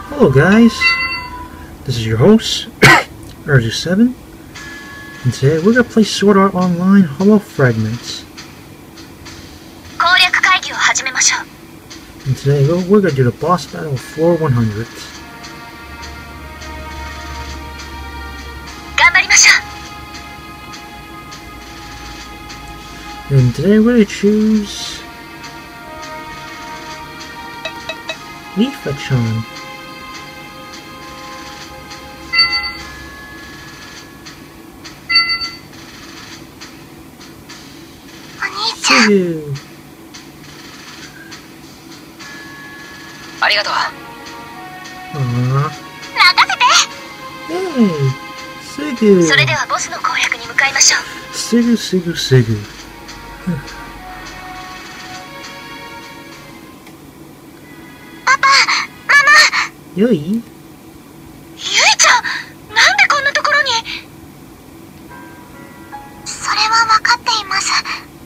Hello guys, this is your host, Urzu7, and today we're going to play Sword Art Online Hollow Fragments. And today we're going to do the boss battle of floor 100. And today we're going to choose Leaf-chan. Sugu. ありがとう。 Hey, Sugu. それではボスの攻略に向かいましょう。 Sugu. パパ、ママ。 よい？ ゆいちゃん、なんでこんなところに？それは分かっています。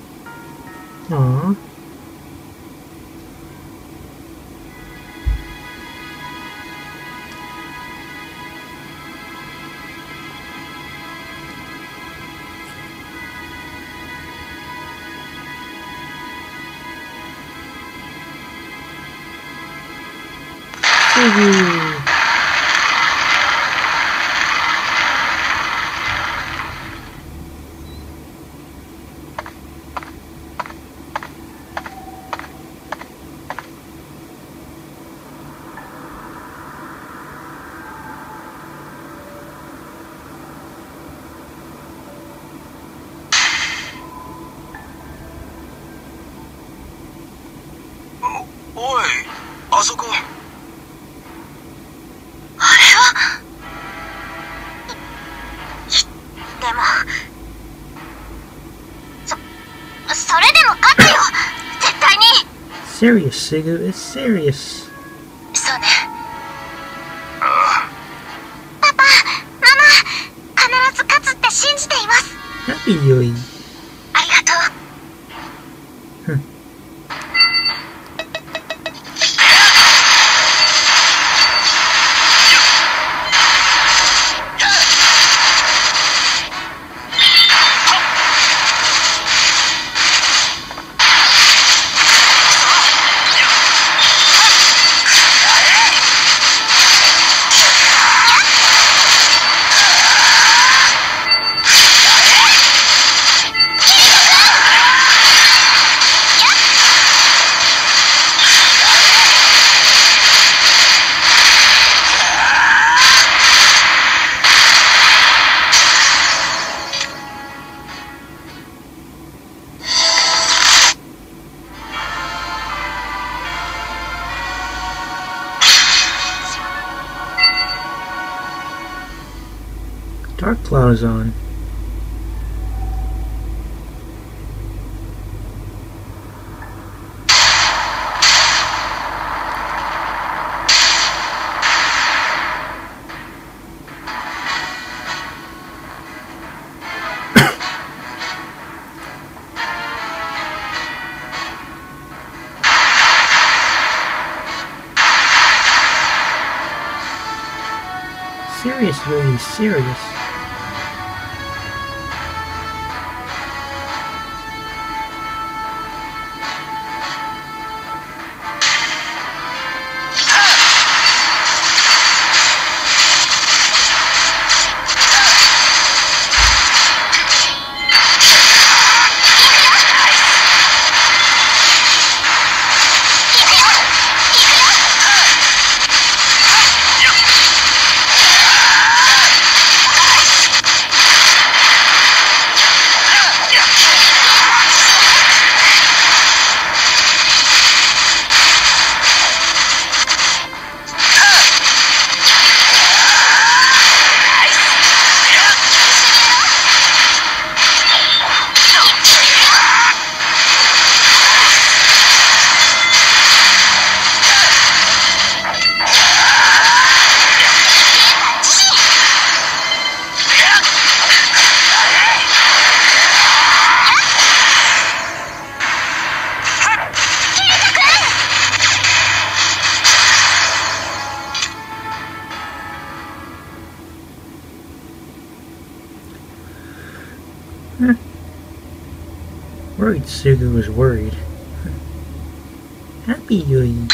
おい、あそこ。 あれは。でも。それでも勝つよ。絶対に。 Serious, Sugu. It's serious. そうね。パパ、ママ、必ず勝つって信じています。 Happy, よい。 ありがとう。 Dark Cloud is on. Serious, really serious. Worried Sugu was worried. Happy Yui.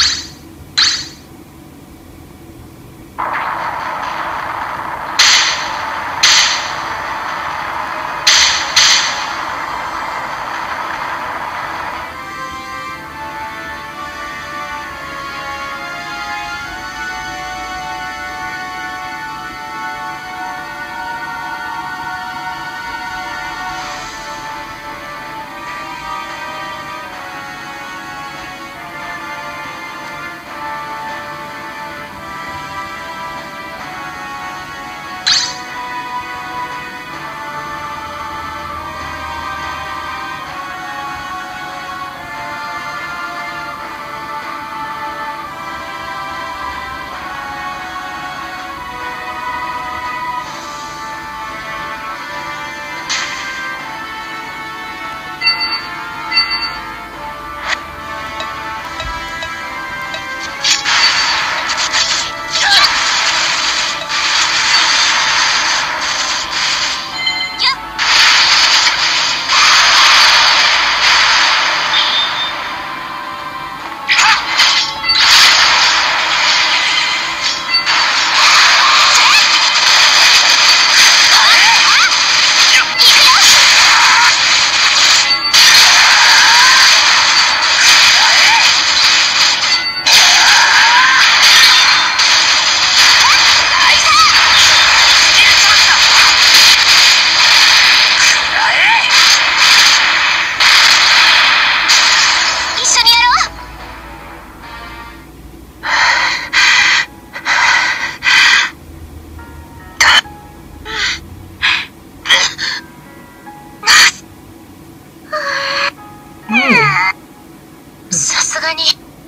さすがに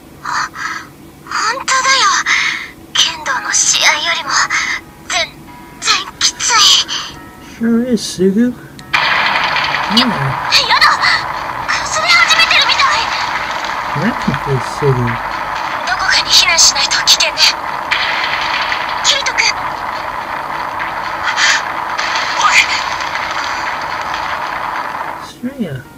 本当だよ。剣道の試合よりも全然きつい。 Sure is, Sugu. Yeah. やだ、崩れ始めてるみたい。 Happy face, Sugu. どこかに避難しないと危険ね。キリト君。 おい。 Sreya.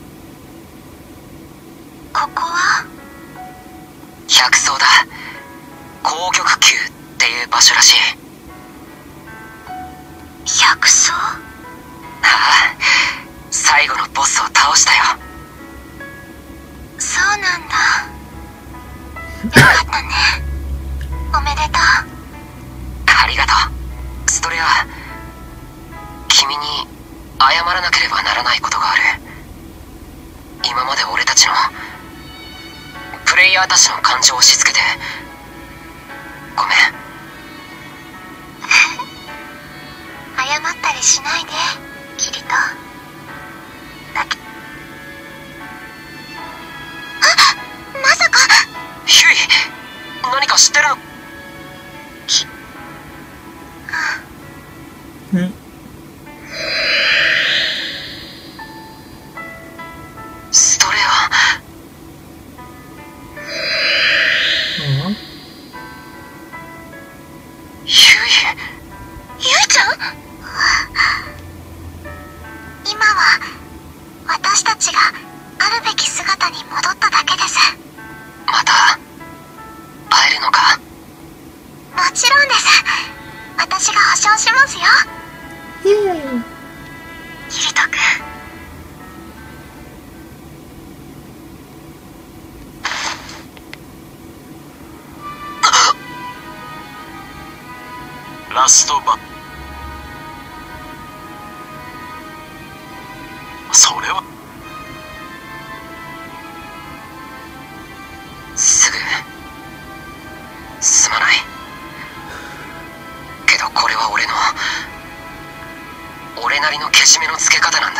ここは百層だ。紅玉宮っていう場所らしい。 百層？ ああ、最後のボスを倒したよ。 そうなんだ。よかったね。おめでとう。 ありがとう。ストレア、君に謝らなければならないことがある。今まで俺たちのプレイヤーたちの感情を押し付けてごめん。 謝ったりしないで、キリト。だけまさか。 ヒュイ、何か知ってるの？ストレア。ヒュイ。 ゆいちゃん？今は私たちがあるべき姿に戻っただけです。 また会えるのか？ もちろんです。私が保証しますよ。キリト君。 ラストバン。それはすぐすまないけど、これは俺なりのけじめのつけ方なんだ。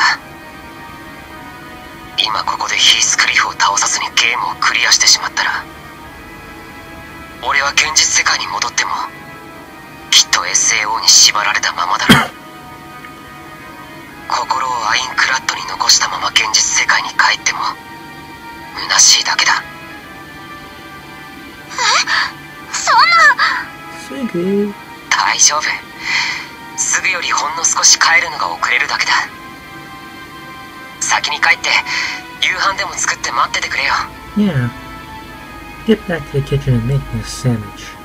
今ここでヒースクリフを倒さずにゲームをクリアしてしまったら、俺は現実世界に戻ってもきっと SAO に縛られたままだろう。心をアインクラッドに残したまま現実世界に帰っても虚しいだけだ。 そんな。 Sugu. 大丈夫。すぐよりほんの少し帰るのが遅れるだけだ。 先に帰って夕飯でも作って待っててくれよ。 Yeah. Get back to the kitchen and make me a sandwich.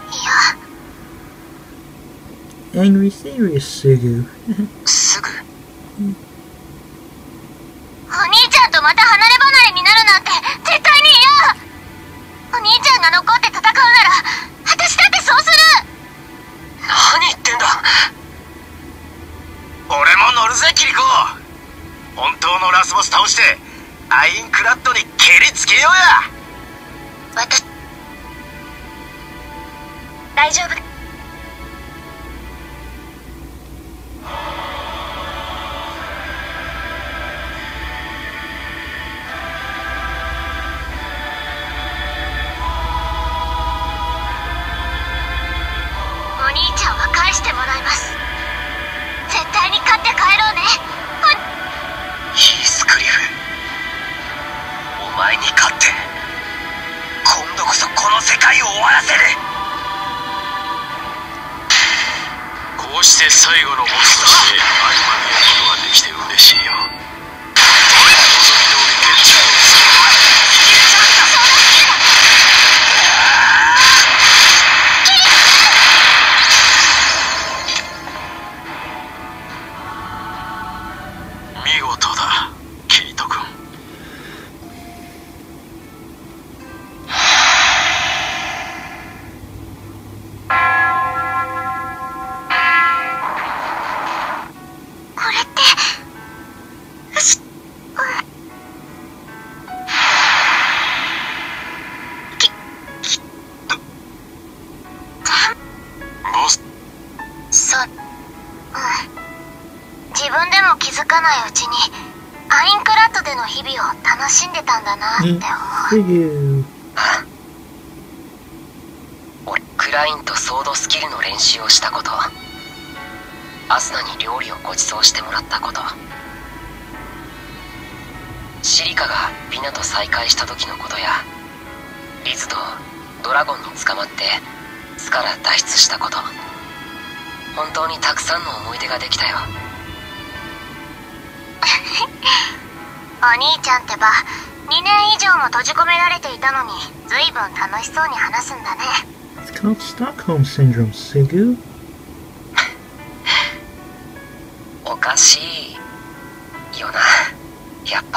いや、 Angry, serious, Sugu. すぐ？ お兄ちゃんとまた離れ離れになるなんて絶対に嫌。お兄ちゃんが残って戦うなら私だってそうする。 何言ってんだ。 俺も乗るぜキリコ。本当のラスボス倒してアインクラッドに蹴りつけようや。 私大丈夫。お兄ちゃんは返してもらいます。絶対に勝って帰ろうね。 ヒースクリフ、お前に勝って今度こそこの世界を終わらせる。こうして最後のボスとして相まみえることができて嬉しいよ。望み通り決着をつける。見事だキリト君。 これってボス、 そう、自分でも気づかないうちにアインクラッドでの日々を楽しんでたんだなって思う。 Sugu. 俺クラインとソードスキルの練習をしたこと、アスナに料理をご馳走してもらったこと、シリカがビナと再会した時のことや、リズとドラゴンに捕まって巣から脱出したこと、本当にたくさんの思い出ができたよ。 お兄ちゃんってば2年以上も閉じ込められていたのに随分楽しそうに話すんだね。 It's called Stockholm Syndrome, Sugu. おかしいよな、やっぱ。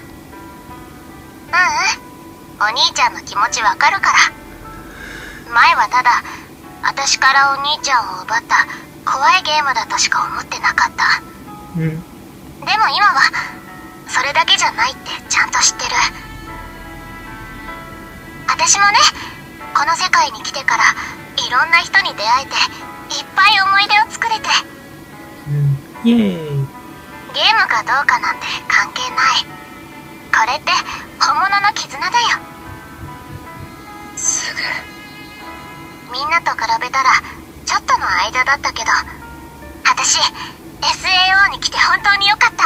お兄ちゃんの気持ちわかるから。前はただ私からお兄ちゃんを奪った怖いゲームだとしか思ってなかった。 Mm. でも今はそれだけじゃないってちゃんと知ってる。私もね、この世界に来てからいろんな人に出会えていっぱい思い出を作れて、 Yay. ゲームかどうかなんて関係ない。これって本物の絆だよ。 すぐ。 みんなと比べたらちょっとの間だったけど、私 SAO に来て本当に良かった。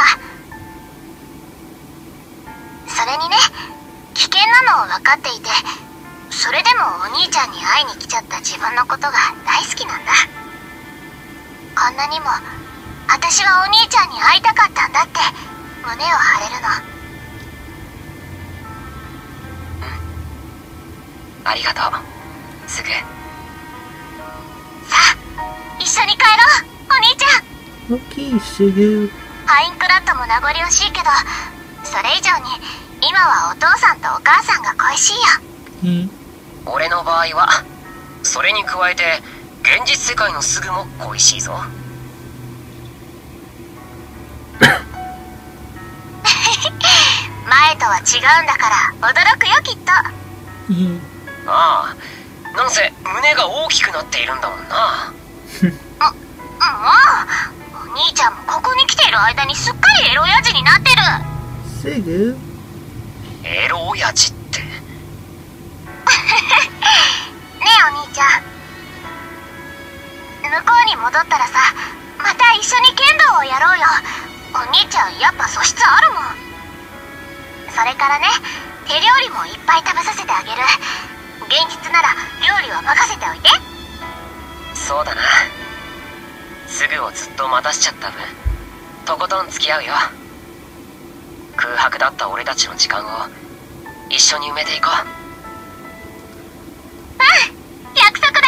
それにね、危険なのを分かっていて、それでもお兄ちゃんに会いに来ちゃった自分のことが大好きなんだ。こんなにも私はお兄ちゃんに会いたかったんだって胸を張れるの。 ありがとう、すぐ。 さあ一緒に帰ろう、お兄ちゃん。 Okay, Sugu. アインクラッドも名残惜しいけど、それ以上に今はお父さんとお母さんが恋しいよ。 Mm. 俺の場合はそれに加えて現実世界のすぐも恋しいぞ。 前とは違うんだから驚くよきっと。 Mm. ああ、なんせ胸が大きくなっているんだもんな。 もうお兄ちゃんもここに来ている間にすっかりエロ親父になってる。 Sugu. エロ親父って。 ねえお兄ちゃん、向こうに戻ったらさ、また一緒に剣道をやろうよ。お兄ちゃんやっぱ素質あるもん。それからね、手料理もいっぱい食べさせてあげる。現実なら料理は任せておいて。 そうだな、すぐをずっと待たしちゃった分とことん付き合うよ。ク空白だった俺たちの時間を一緒に埋めていこう。 約束だよ。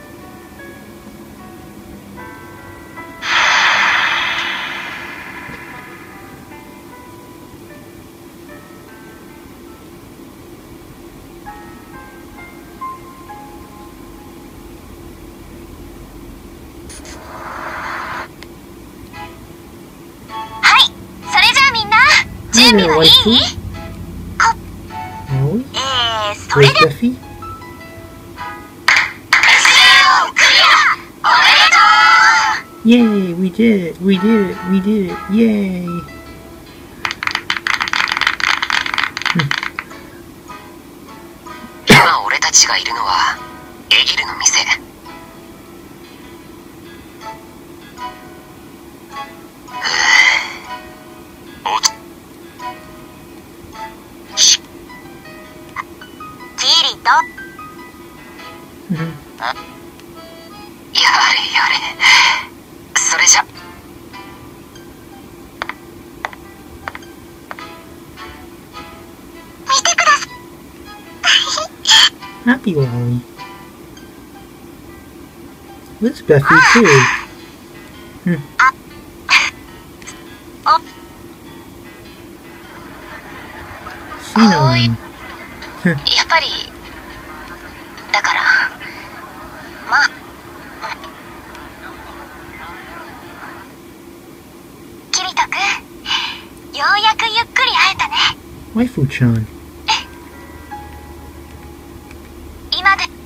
はい、それじゃあみんな準備はいい？それで Where's Duffy? Yay, we did it, we did it, we did it, yay! 今俺たちがいるのはエギルの店。 キリト。 やれやれ。それじゃ。 見てください。 Happy Wally. This Buffy too. Xenon. やっぱりだからまあキリト君、ようやくゆっくり会えたね。 Waifu-chan. 今で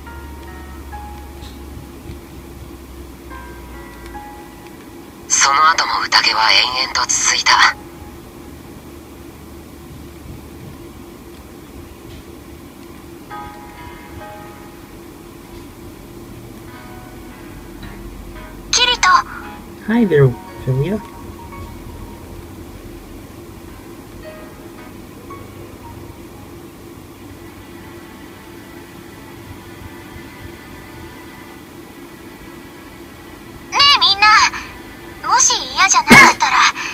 その後も宴は延々と続いた。 キリト。 Hi there, Philia. ねえみんな、もし嫌じゃなかったら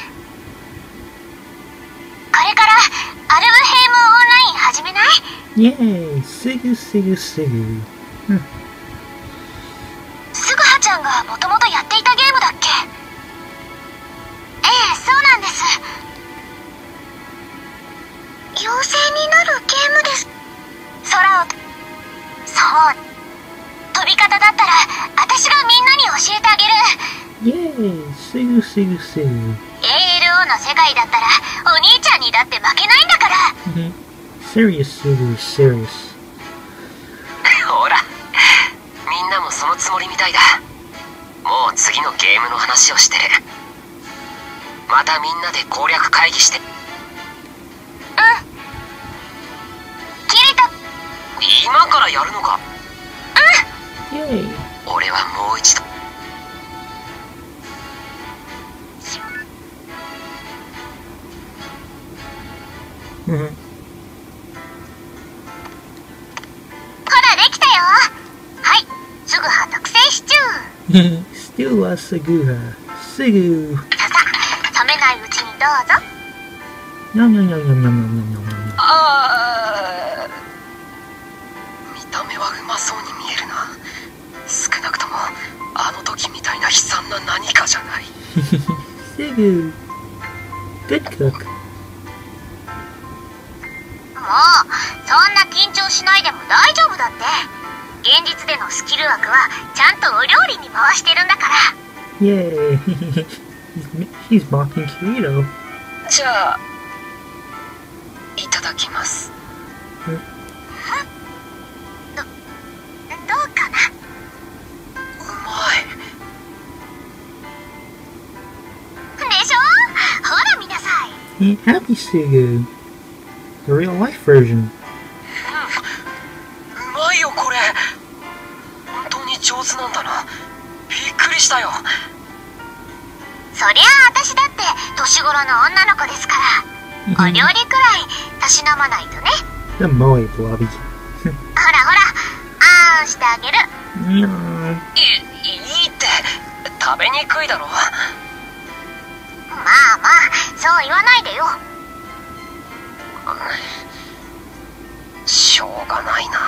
これからアルブヘイムオンライン始めない？ Yay! Sigu, Sigu, Sigu. すぐはちゃんがもともとやっていたゲームだっけ？ええ、そうなんです。妖精になるゲームです。空を、そう飛び方だったら私がみんなに教えてあげる。 Yay! Sigu, Sigu, Sigu. ALO の世界だったらお兄ちゃんにだって負けないんだから。 Serious, Sigu, serious. ほら、みんなもそのつもりみたいだ。もう次のゲームの話をしてる。またみんなで攻略会議して。 キリト。 今からやるのか？ Yay! 俺はもう一度。 ほらできたよ。はい、すぐは特製シチュー。 Still a Seguha. Sigu. ささ、冷めないうちにどうぞ。 Yum, yum, yum, yum, yum, yum, yum, yum. あー、見た目はうまそうに見えるな。少なくともあの時みたいな悲惨な何かじゃない。 Sigu. Good cook. もうそんな緊張しないでも大丈夫だって。現実でのスキル枠はちゃんとお料理に回してるんだから。 Yay! He's mocking Kirito. じゃあいただきます。 どうかな。 うまい。 でしょ？ほら見なさい。 Happy Sigu. The real life version. うまいよこれ。本当に上手なんだな。びっくりしたよ。 そりゃあ私だって年頃の女の子ですから、お料理くらいたしなまないとね。 The Moe Blobby. ほらほら、あーんしてあげる。 Meow. いいって食べにくいだろ。 まあまあ、そう言わないでよ。 しょうがないな。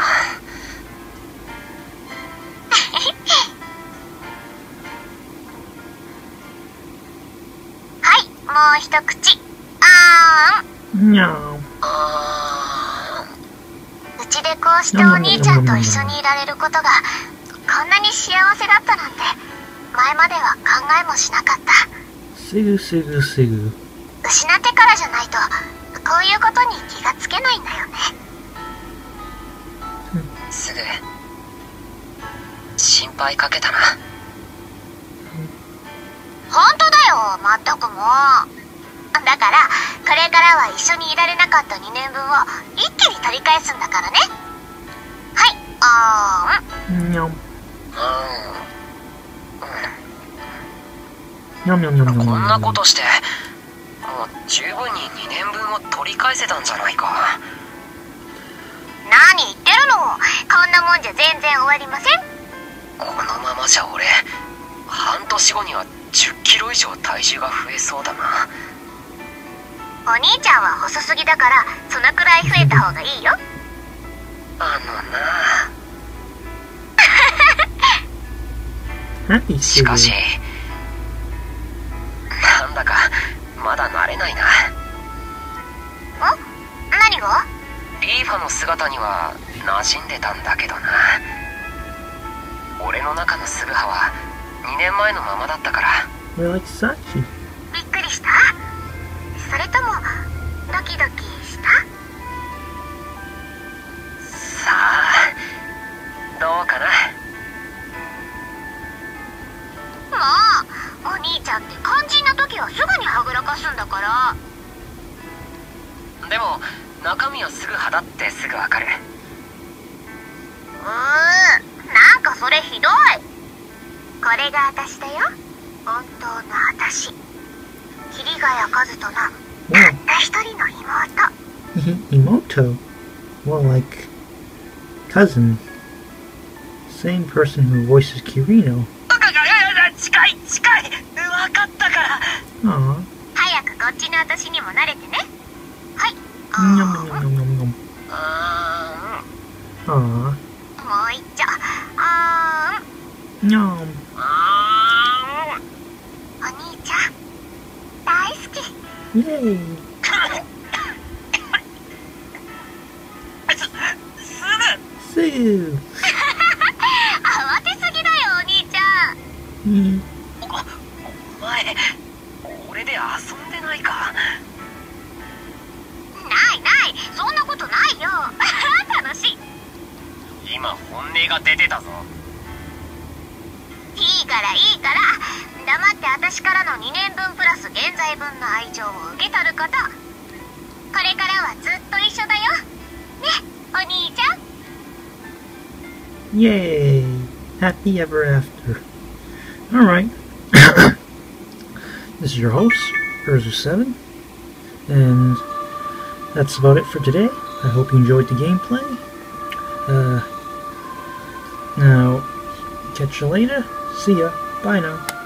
はい、もう一口。あーん。 にゃー。 うちでこうしてお兄ちゃんと一緒にいられることがこんなに幸せだったなんて前までは考えもしなかった。 すぐすぐすぐ。 失ってからじゃないとこういうことに気がつけないんだよね。 すぐ心配かけたな。 本当だよ、まったくもう。だからこれからは一緒にいられなかった2年分を一気に取り返すんだからね。はい、あーん。 にゃん。にゃんにゃんにゃんにゃんにゃん。 こんなことしてもう十分に2年分を取り返せたんじゃないか。 何言ってるの、こんなもんじゃ全然終わりません。 このままじゃ俺半年後には10キロ以上体重が増えそうだな。 お兄ちゃんは細すぎだからそのくらい増えた方がいいよ。 何しかしなんだかまだ慣れないな。 何が？ リーファの姿には馴染んでたんだけどな。俺の中のスルハは2年前のままだったから。 You're like Sachi. びっくりした？それともドキドキした？ さあどうかな。 もうお兄ちゃんって肝心な時はすぐにはぐらかすんだから。 でも中身はすぐ肌ってすぐわかる。 なんかそれひどい。これが私だよ、本当の私。桐ヶ谷和人のたった一人の妹。 Emoto? Well, like cousin. Same person who voices Kirino. 近い近い、分かったから。 Aww. 早くこっちの私にも慣れてね。はい。 Nom nom nom nom nom. Aww. もう一丁。 Nom. お兄ちゃん大好き。 Yay. すぐ。 慌てすぎだよお兄ちゃん。 お前俺で遊んでないか。 ないない、そんなことないよ。楽しい。 今本音が出てたぞ。 いいからいいから、黙って私からの2年分プラス現在分の愛情を受け取ること。これからはずっと一緒だよね、お兄ちゃん。 Yay. Happy ever after. Alright. This is your host, Urzu7. And that's about it for today. I hope you enjoyed the gameplay. Now, catch you later. See ya. Bye now.